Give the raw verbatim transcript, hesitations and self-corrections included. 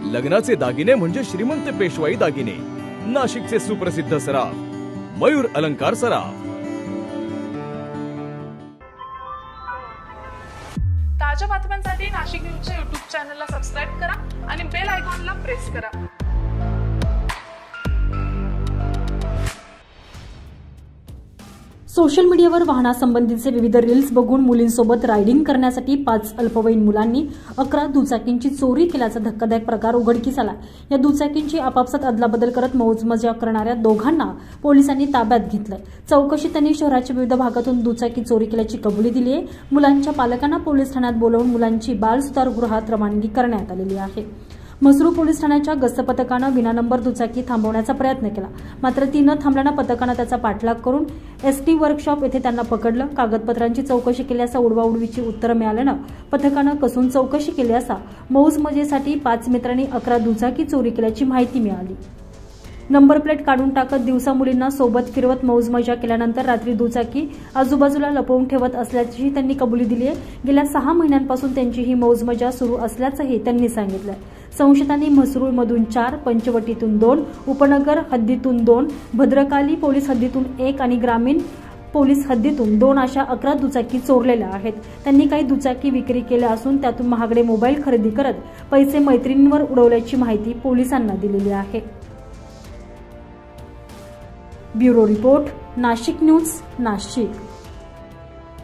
लग्नाचे दागिने म्हणजे श्रीमंत पेशवाई दागिने, नाशिकचे सुप्रसिद्ध सराफ मयूर अलंकार सराफ। ताज्या बातम्यांसाठी नाशिक न्यूजच्या यूट्यूब चॅनलला सबस्क्राइब करा आणि बेल आयकॉनला प्रेस करा। सोशल मीडियावर वाहनासंबंधीचे विविध रील्स बघून मुलींसोबत रायडिंग करण्यासाठी पाच अल्पवयीन मुलांनी अकरा दुचाकींची चोरी केल्याचा धक्कादायक प्रकार उघडकीस आला। या दुचाकींची आपापसात अदलाबदल करत मौजमजा करणाऱ्या दोघांना पोलिसांनी ताब्यात घेतलंय। चौकशीत त्यांनी शहराच्या विविध भागातून दुचाकी चोरी केल्याची कबुली दिली आहे। मुलांच्या पालकांना पोलीस ठाण्यात बोलावून मुलांची बालसुधारगृहात रवानगी करण्यात आलेली आहे। म्हसरूळ पोलीस ठाण्याच्या गस्त पथकानं विना नंबर दुचाकी थांबवण्याचा प्रयत्न केला, मात्र ती न थांबल्यानं पथकानं त्याचा पाठलाग करून एसटी वर्कशॉप येथे त्यांना पकडलं। कागदपत्रांची चौकशी केली असता उडवाउडवीची उत्तरं मिळाल्यानं पथकानं कसून चौकशी केली असता मौज मजेसाठी पाच मित्रांनी अकरा दुचाकी चोरी केल्याची माहिती मिळाली। नंबर प्लेट काढून टाकत दिवसा मुलींना सोबत फिरवत मौज मजा केल्यानंतर रात्री दुचाकी आजूबाजूला लपवून ठेवत असल्याची त्यांनी कबुली दिली आहे। गेल्या सहा महिन्यांपासून त्यांची ही मौज मजा सुरू असल्याचंही त्यांनी सांगितलं। संशयितांनी म्हसरूळमधून चार, पंचवटीतून दोन, उपनगर हद्दीतून दोन, भद्रकाली पोलीस हद्दीतून एक आणि ग्रामीण पोलीस हद्दीतून दोन अशा अकरा दुचाकी चोरलेल्या आहेत। त्यांनी काही दुचाकी विक्री केल्या असून त्यातून महागडे मोबाईल खरेदी करत पैसे मैत्रिणींवर उडवल्याची माहिती पोलिसांना दिलेली आहे। Bureau report, Nashik news, Nashik.